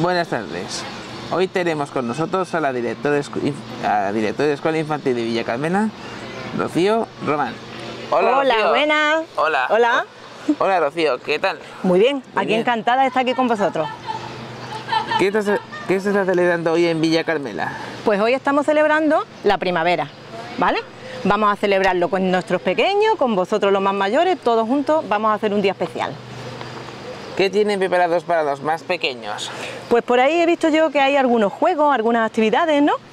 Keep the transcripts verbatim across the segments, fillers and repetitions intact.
Buenas tardes. Hoy tenemos con nosotros a la directora de, a la directora de Escuela Infantil de Villa Carmena, Rocío Román. Hola, Hola Rocío. Buenas. Hola. Hola. Hola, Rocío, ¿qué tal? Muy bien, Muy aquí bien. encantada de estar aquí con vosotros. ¿Qué estás, ¿Qué se está celebrando hoy en Villa Carmena? Pues hoy estamos celebrando la primavera, ¿vale? Vamos a celebrarlo con nuestros pequeños, con vosotros los más mayores, todos juntos vamos a hacer un día especial. ¿Qué tienen preparados para los más pequeños? Pues por ahí he visto yo que hay algunos juegos, algunas actividades, ¿no?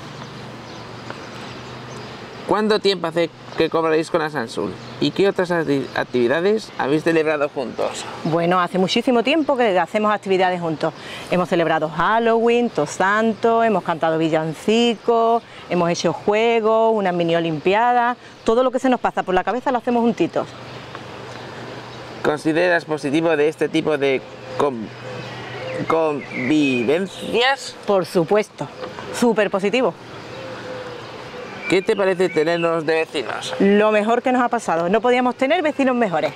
¿Cuánto tiempo hace que colaboráis con Asansul? ¿Y qué otras actividades habéis celebrado juntos? Bueno, hace muchísimo tiempo que hacemos actividades juntos. Hemos celebrado Halloween, Todos Santos, hemos cantado villancicos, hemos hecho juegos, unas mini olimpiadas. Todo lo que se nos pasa por la cabeza lo hacemos juntitos. ¿Consideras positivo de este tipo de con, convivencias? Por supuesto, súper positivo. ¿Qué te parece tenernos de vecinos? Lo mejor que nos ha pasado, no podíamos tener vecinos mejores.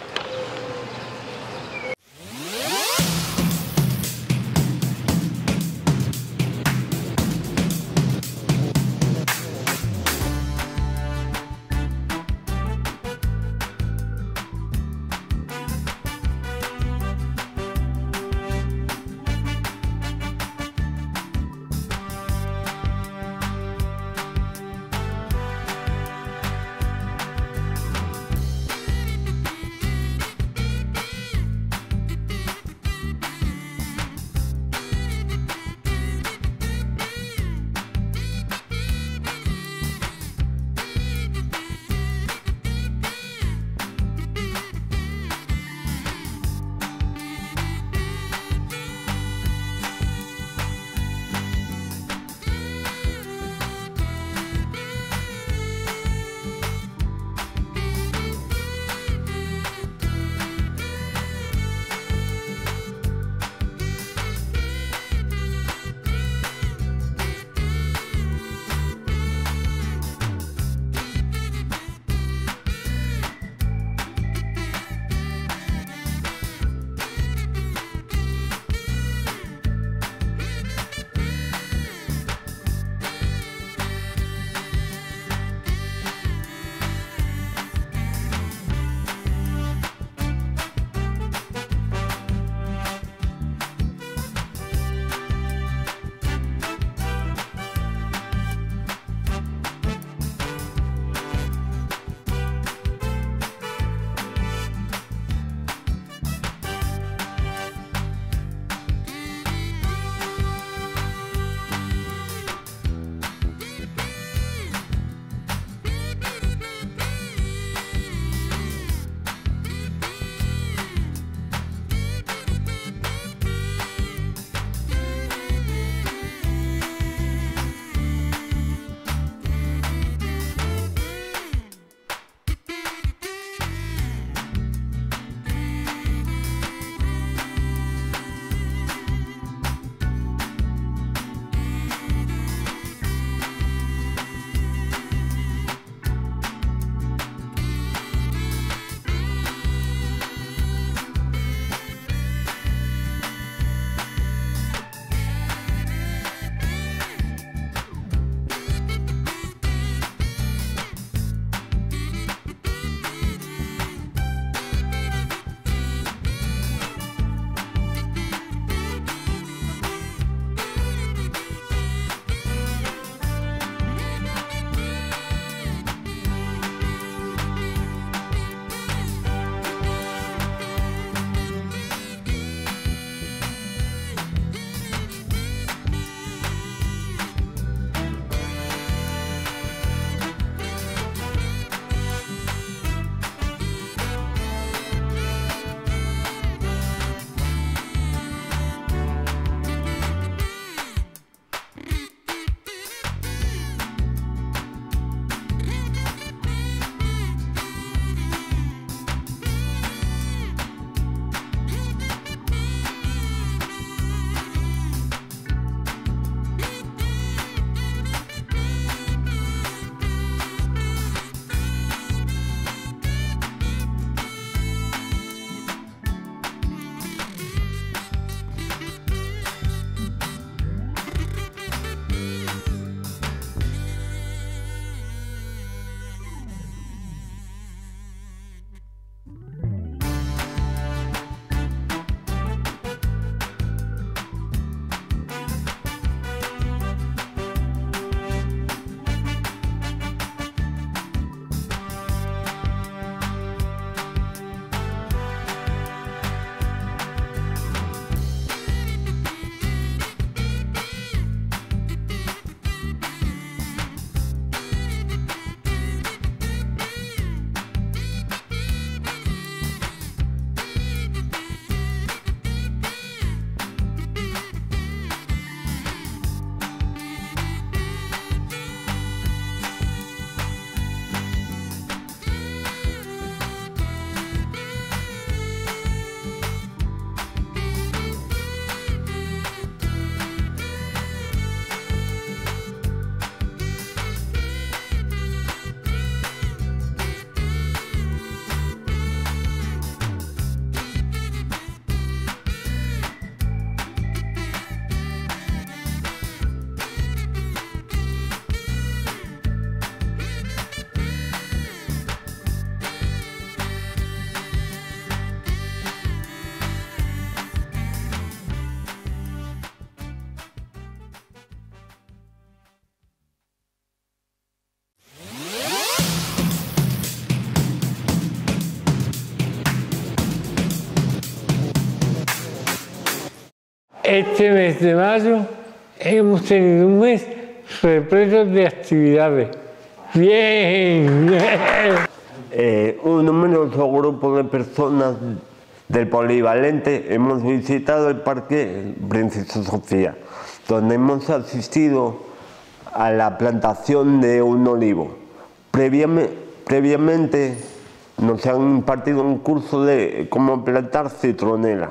Este mes de mayo hemos tenido un mes repleto de actividades. ¡Bien! Eh, un numeroso grupo de personas del polivalente hemos visitado el Parque Princesa Sofía, donde hemos asistido a la plantación de un olivo. Previamente, previamente nos han impartido un curso de cómo plantar citronela.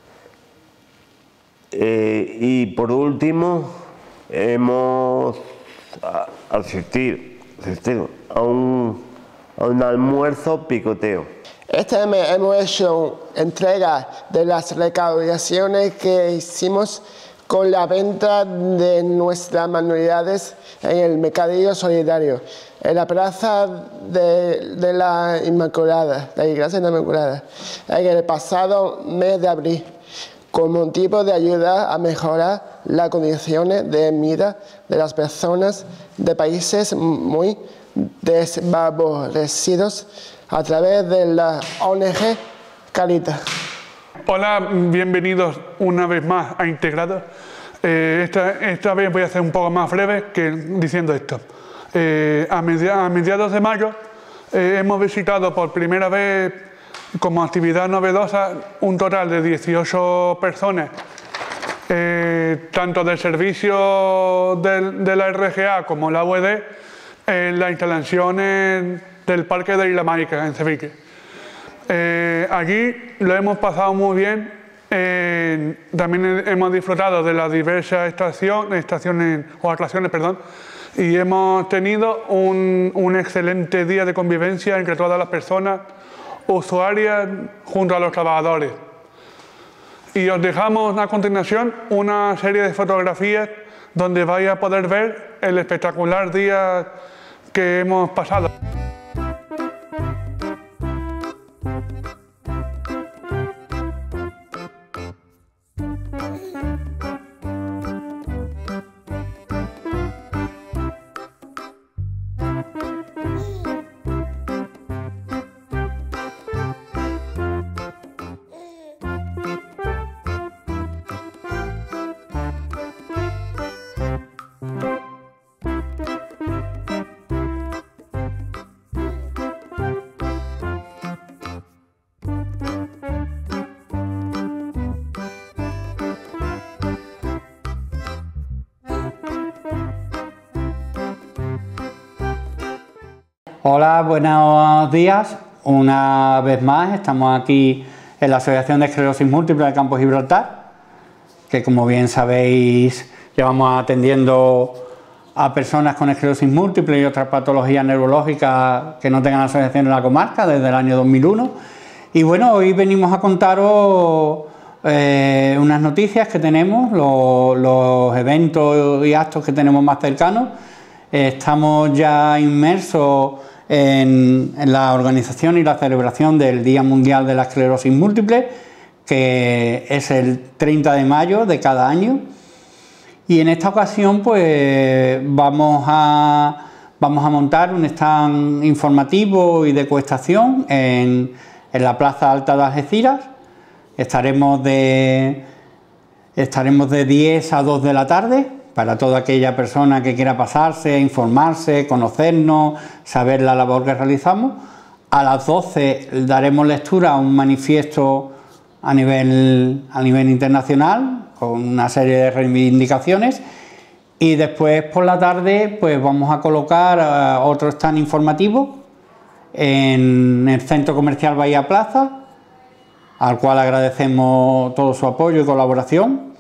Eh, y por último, hemos asistido, asistido a, un, a un almuerzo picoteo. Este mes hemos hecho entrega de las recaudaciones que hicimos con la venta de nuestras manualidades en el Mercadillo Solidario, en la Plaza de, de la Inmaculada, la Iglesia de la Inmaculada, en el pasado mes de abril, con motivo de ayuda a mejorar las condiciones de vida de las personas de países muy desfavorecidos a través de la O N G Caritas. Hola, bienvenidos una vez más a Integrados. Eh, esta, esta vez voy a ser un poco más breve que diciendo esto. Eh, a, media, a mediados de mayo eh, hemos visitado por primera vez como actividad novedosa un total de dieciocho personas, eh, tanto del servicio del, de la R G A como la U E D, en las instalaciones del Parque de Isla Mágica en Sevilla. Eh, allí lo hemos pasado muy bien, eh, también hemos disfrutado de las diversas estaciones, estaciones o atracciones, perdón, y hemos tenido un, un excelente día de convivencia entre todas las personas usuarias junto a los trabajadores. Y os dejamos a continuación una serie de fotografías donde vais a poder ver el espectacular día que hemos pasado. Hola, buenos días. Una vez más estamos aquí en la Asociación de Esclerosis Múltiple del Campo Gibraltar, que como bien sabéis llevamos atendiendo a personas con esclerosis múltiple y otras patologías neurológicas que no tengan asociación en la comarca desde el año dos mil uno. Y bueno, hoy venimos a contaros eh, unas noticias que tenemos, lo, los eventos y actos que tenemos más cercanos. Eh, estamos ya inmersos en, en la organización y la celebración del Día Mundial de la Esclerosis Múltiple, que es el treinta de mayo de cada año. Y en esta ocasión pues vamos a, vamos a montar un stand informativo y de coestación en, en la Plaza Alta de Algeciras. Estaremos de, estaremos de diez a dos de la tarde para toda aquella persona que quiera pasarse, informarse, conocernos, saber la labor que realizamos. A las doce daremos lectura a un manifiesto a nivel, a nivel internacional con una serie de reivindicaciones, y después por la tarde pues vamos a colocar uh, otro stand informativo en el Centro Comercial Bahía Plaza, al cual agradecemos todo su apoyo y colaboración.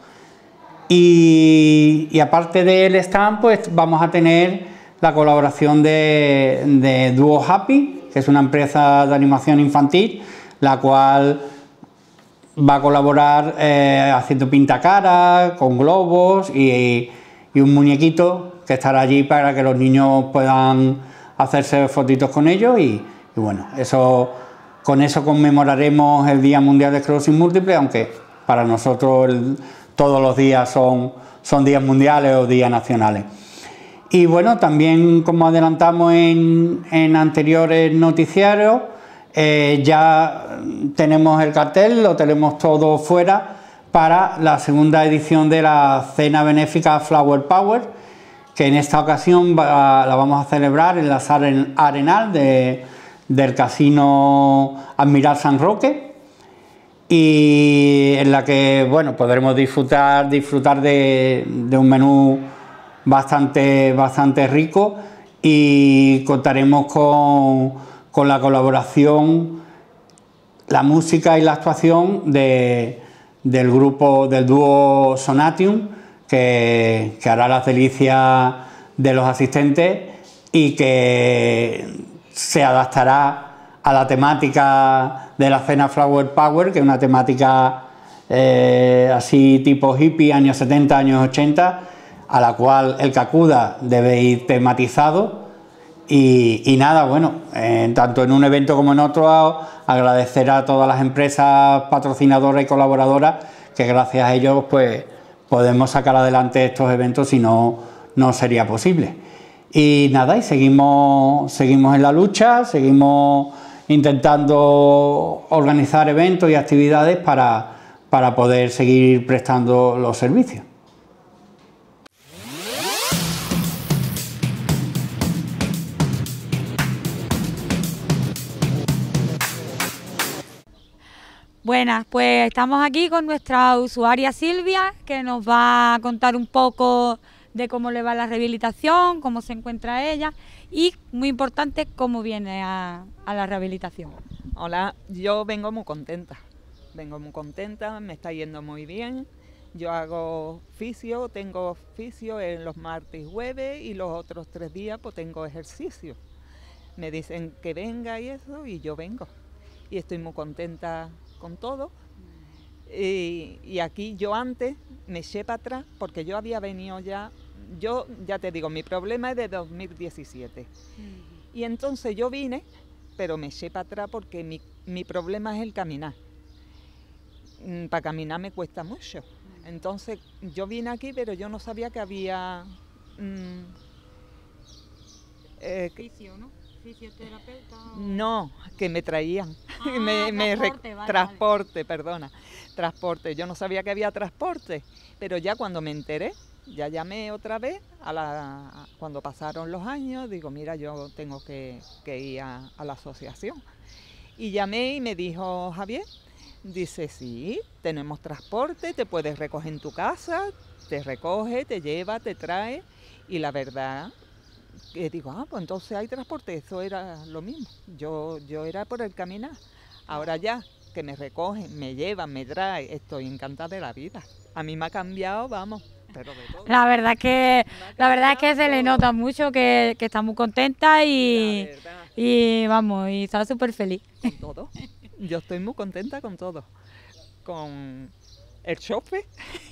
Y, y aparte del stand pues vamos a tener la colaboración de, de Duo Happy, que es una empresa de animación infantil, la cual va a colaborar eh, haciendo pintacaras, con globos y, y un muñequito que estará allí para que los niños puedan hacerse fotitos con ellos. Y, y bueno, eso, con eso conmemoraremos el Día Mundial de Esclerosis Múltiple, aunque para nosotros el, todos los días son, son días mundiales o días nacionales. Y bueno, también como adelantamos en, en anteriores noticiarios, Eh, ya tenemos el cartel, lo tenemos todo fuera para la segunda edición de la cena benéfica Flower Power, que en esta ocasión va, la vamos a celebrar en la sala Arenal de, del Casino Admiral San Roque, y en la que, bueno, podremos disfrutar, disfrutar de, de un menú bastante, bastante rico, y contaremos con, con la colaboración, la música y la actuación de, del grupo, del dúo Sonatium, que, que hará las delicias de los asistentes y que se adaptará a la temática de la cena Flower Power, que es una temática eh, así tipo hippie, años setenta, años ochenta, a la cual el que acuda debe ir tematizado. Y, y nada, bueno, eh, tanto en un evento como en otro, agradecer a todas las empresas patrocinadoras y colaboradoras, que gracias a ellos pues podemos sacar adelante estos eventos, si no, no sería posible. Y nada, y seguimos, seguimos en la lucha, seguimos intentando organizar eventos y actividades para, para poder seguir prestando los servicios. Buenas, pues estamos aquí con nuestra usuaria Silvia, que nos va a contar un poco de cómo le va la rehabilitación, cómo se encuentra ella y, muy importante, cómo viene a, a la rehabilitación. Hola, yo vengo muy contenta, vengo muy contenta, me está yendo muy bien. Yo hago fisio, tengo fisio en los martes y jueves, y los otros tres días pues tengo ejercicio. Me dicen que venga y eso, y yo vengo. Y estoy muy contenta con todo. Y, y aquí yo antes me eché para atrás porque yo había venido ya, yo ya te digo, mi problema es de dos mil diecisiete. Uh-huh. Y entonces yo vine, pero me eché para atrás porque mi, mi problema es el caminar. Mm, para caminar me cuesta mucho. Uh-huh. Entonces yo vine aquí, pero yo no sabía que había... Mm, eh, Fisio, ¿no? ¿Fisioterapeuta? O... No, que me traían, ah, me, me transporte, vale, transporte, vale. perdona, transporte. Yo no sabía que había transporte, pero ya cuando me enteré, ya llamé otra vez, a la, cuando pasaron los años, digo, mira, yo tengo que, que ir a, a la asociación. Y llamé y me dijo Javier, dice, sí, tenemos transporte, te puedes recoger en tu casa, te recoge, te lleva, te trae, y la verdad... que digo, ah, pues entonces hay transporte, eso era lo mismo, yo, yo era por el caminar, ahora ya, que me recogen, me llevan, me traen, estoy encantada de la vida, a mí me ha cambiado, vamos, pero de todo. La verdad que, la verdad es que se le nota mucho que, que está muy contenta y, y vamos, y está súper feliz. Con todo, yo estoy muy contenta con todo, con el chofer.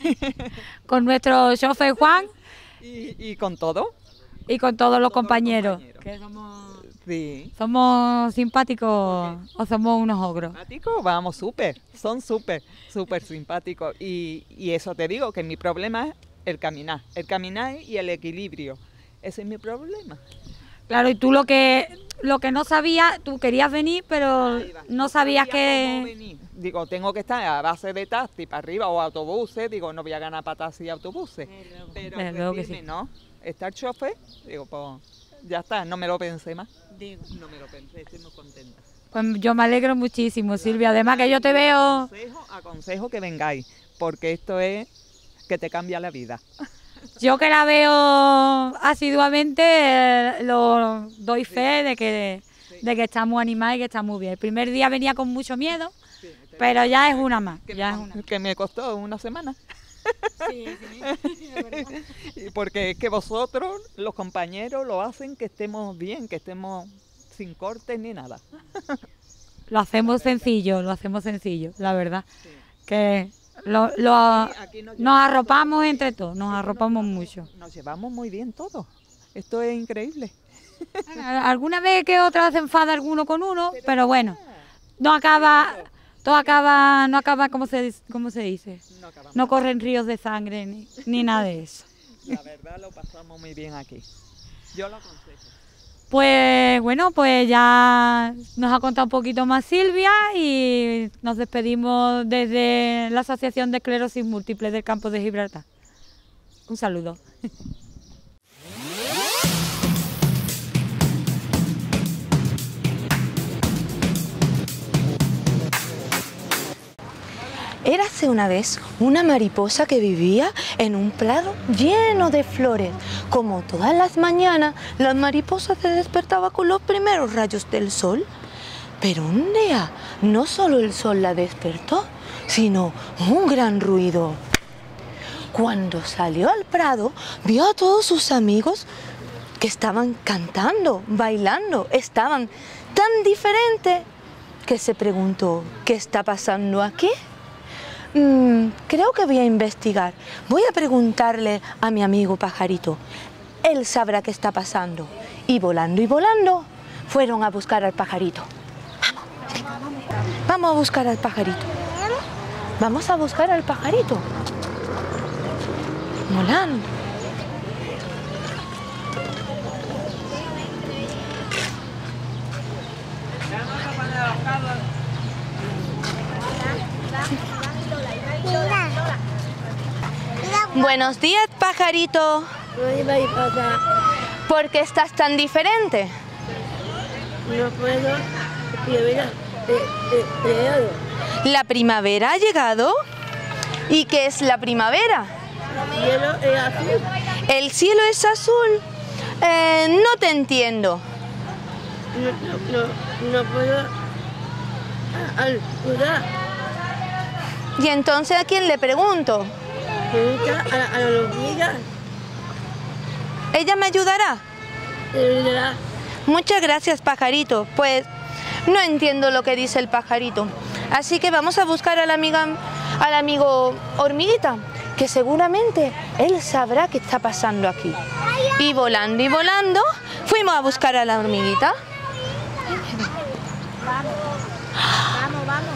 Con nuestro chofer Juan. Y, y con todo. Y con todos los todos compañeros, los compañeros. que somos, sí. somos simpáticos o somos unos ogros. Simpáticos, vamos, súper, son súper, súper simpáticos. Y, y eso te digo, que mi problema es el caminar, el caminar y el equilibrio. Ese es mi problema. Claro, y tú lo que lo que no sabías, tú querías venir, pero no sabías que... Digo, tengo que estar a base de taxi para arriba o autobuses, digo, no voy a ganar para taxi y autobuses. Pero luego que sí. no, está el chofer, digo, pues ya está, no me lo pensé más. Digo. No me lo pensé, estoy muy contenta. Pues yo me alegro muchísimo, Silvia, además que yo te veo... Aconsejo, aconsejo que vengáis, porque esto es que te cambia la vida. Yo que la veo asiduamente, eh, lo doy fe de que, de que está muy animada y que está muy bien. El primer día venía con mucho miedo, sí, pero ya es una más. Que, ya me, es una. que me costó una semana. Sí, sí, es verdad. Porque es que vosotros, los compañeros, lo hacen que estemos bien, que estemos sin cortes ni nada. Lo hacemos sencillo, lo hacemos sencillo, la verdad. Sí. Que lo, lo, aquí, aquí nos, nos arropamos entre todos, nos arropamos nos, mucho. Nos llevamos muy bien todos. Esto es increíble. Alguna vez que otra se enfada alguno con uno, pero, pero bueno, no acaba... Todo acaba, no acaba como se, como se dice, no, no corren ríos de sangre ni, ni nada de eso. La verdad lo pasamos muy bien aquí, yo lo aconsejo. Pues bueno, pues ya nos ha contado un poquito más Silvia y nos despedimos desde la Asociación de Esclerosis Múltiple del Campo de Gibraltar. Un saludo. Érase una vez una mariposa que vivía en un prado lleno de flores. Como todas las mañanas, la mariposa se despertaba con los primeros rayos del sol. Pero un día, no solo el sol la despertó, sino un gran ruido. Cuando salió al prado, vio a todos sus amigos que estaban cantando, bailando, estaban tan diferentes que se preguntó, ¿qué está pasando aquí? Mm, creo que voy a investigar. Voy a preguntarle a mi amigo pajarito. Él sabrá qué está pasando. Y volando y volando, fueron a buscar al pajarito. Vamos, vamos a buscar al pajarito. Vamos a buscar al pajarito. Volando. Buenos días, pajarito. ¿Por qué estás tan diferente? No puedo. Primavera, he llegado. ¿La primavera ha llegado? ¿Y qué es la primavera? El cielo es azul. ¿El cielo es azul? Eh, no te entiendo. No, no, no, no puedo ayudar. ¿Y entonces a quién le pregunto? Pregunta a la, a la hormiga. ¿Ella me ayudará? Te ayudará. Muchas gracias, pajarito. Pues no entiendo lo que dice el pajarito. Así que vamos a buscar a la amiga, al amigo hormiguita, que seguramente él sabrá qué está pasando aquí. Y volando y volando, fuimos a buscar a la hormiguita. Vamos, vamos, vamos.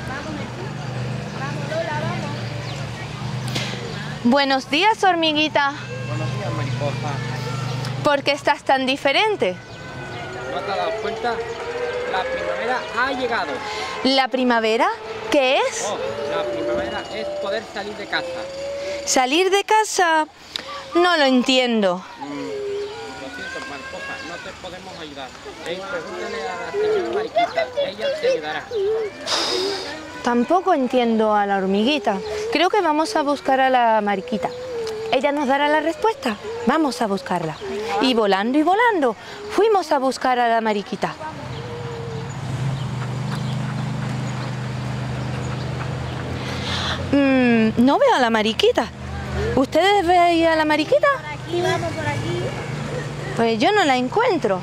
Buenos días, hormiguita. Buenos días, mariposa. ¿Por qué estás tan diferente? ¿No te has dado cuenta? La primavera ha llegado. ¿La primavera? ¿Qué es? Oh, la primavera es poder salir de casa. ¿Salir de casa? No lo entiendo. Mm, lo siento, mariposa, no te podemos ayudar. Hey, pregúntale a la señora Mariquita, ella te ayudará. Tampoco entiendo a la hormiguita. Creo que vamos a buscar a la mariquita. Ella nos dará la respuesta. Vamos a buscarla. Y volando y volando, fuimos a buscar a la mariquita. Mm, no veo a la mariquita. ¿Ustedes ven a la mariquita? Por aquí, vamos por aquí. Pues yo no la encuentro.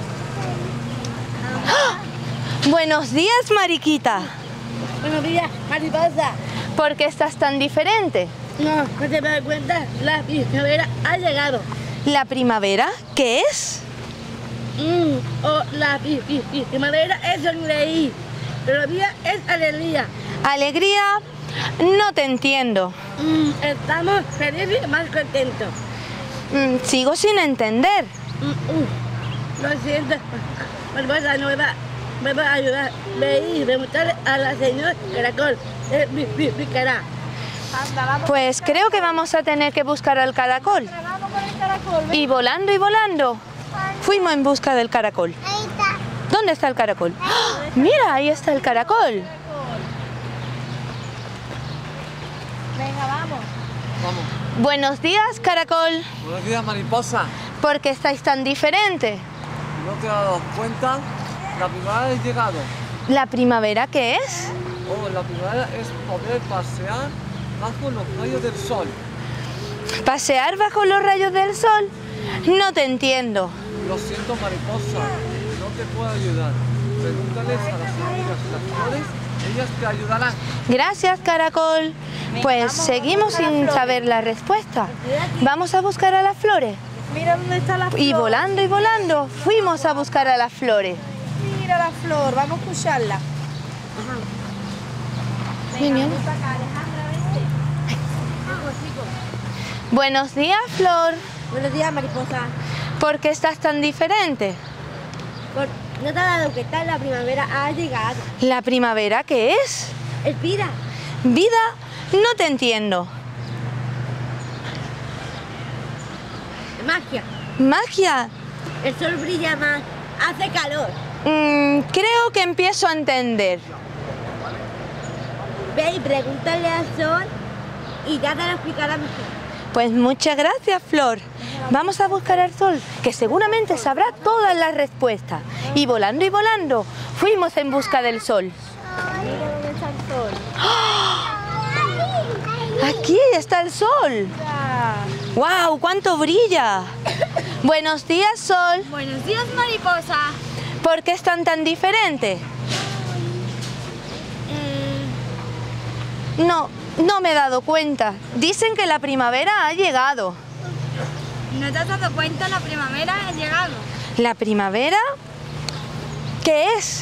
¡Ah! Buenos días, mariquita. Buenos días, mariposa. ¿Por qué estás tan diferente? No, no te das cuenta, la primavera ha llegado. ¿La primavera? ¿Qué es? Mm, oh, la pi, pi, pi, primavera es sonreír, pero la vida es alegría. ¿Alegría? No te entiendo. Mm, estamos felices y más contentos. Mm, sigo sin entender. Mm, uh, lo siento, mariposa nueva. Me va a ayudar. Ve y preguntarle a la señora Caracol. Él me explicará. Pues creo que vamos a tener que buscar al caracol. Y volando y volando, fuimos en busca del caracol. ¿Dónde está el caracol? ¡Ah! Mira, ahí está el caracol. Venga, vamos. Vamos. Buenos días, caracol. Buenos días, mariposa. ¿Por qué estáis tan diferentes? ¿No te has dado cuenta? La primavera ha llegado. ¿La primavera qué es? Oh, la primavera es poder pasear bajo los rayos del sol. ¿Pasear bajo los rayos del sol? No te entiendo. Lo siento, mariposa, no te puedo ayudar. Pregúntales a las amigas de las flores, ellas te ayudarán. Gracias, caracol. Pues seguimos sin saber la respuesta. Vamos a buscar a las flores. Mira dónde está la flor. Y volando y volando, fuimos a buscar a las flores. Mira la flor, vamos a escucharla. Venga, Buenos días, Flor. Buenos días, mariposa. ¿Por qué estás tan diferente? Por- ¿No te has dado cuenta? La primavera ha llegado. ¿La primavera qué es? Es vida. ¿Vida? No te entiendo. Magia. ¿Magia? El sol brilla más. Hace calor. Mm, creo que empiezo a entender. Ve y pregúntale al sol y ya te lo explicará mejor. Pues muchas gracias, Flor. Vamos a buscar al sol, que seguramente sabrá todas las respuestas. Y volando y volando, fuimos en busca del sol. Mira dónde está el sol. Aquí está el sol. ¡Wow! ¡Cuánto brilla! Buenos días, sol. Buenos días, mariposa. ¿Por qué están tan diferentes? No, no me he dado cuenta. Dicen que la primavera ha llegado. ¿No te has dado cuenta? La primavera ha llegado. ¿La primavera? ¿Qué es?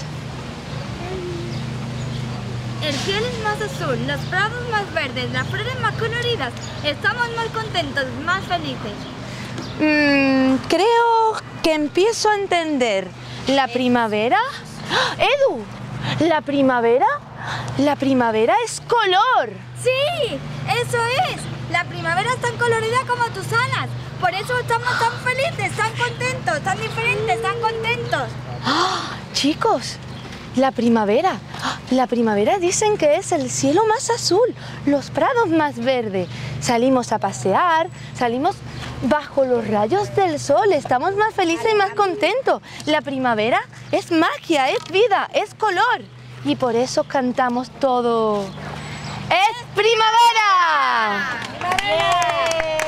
El cielo es más azul, los prados más verdes, las flores más coloridas. Estamos más contentos, más felices. Mm, creo que empiezo a entender. ¿La primavera? ¡Ah! ¡Edu! ¿La primavera? La primavera es color. ¡Sí! ¡Eso es! La primavera es tan colorida como tus alas. Por eso estamos tan felices, tan contentos, tan diferentes, tan contentos. ¡Ah! Chicos, la primavera. La primavera dicen que es el cielo más azul, los prados más verdes. Salimos a pasear, salimos bajo los rayos del sol, estamos más felices y más contentos. La primavera es magia, es vida, es color. Y por eso cantamos todo. ¡Es primavera! ¡Primavera!